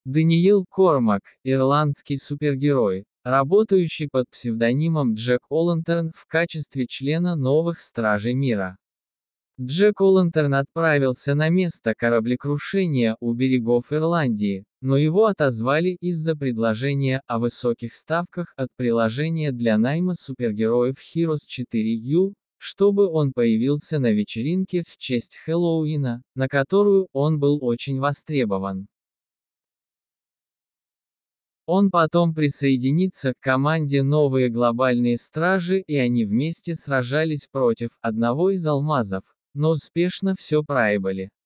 Даниэл Кормак, ирландский супергерой, работающий под псевдонимом Джек Олантерн в качестве члена новых Стражей Мира. Джек Олантерн отправился на место кораблекрушения у берегов Ирландии, но его отозвали из-за предложения о высоких ставках от приложения для найма супергероев Heroes 4U, чтобы он появился на вечеринке в честь Хэллоуина, на которую он был очень востребован. Он потом присоединится к команде Новые Глобальные Стражи, и они вместе сражались против одного из алмазов, но успешно все проебали.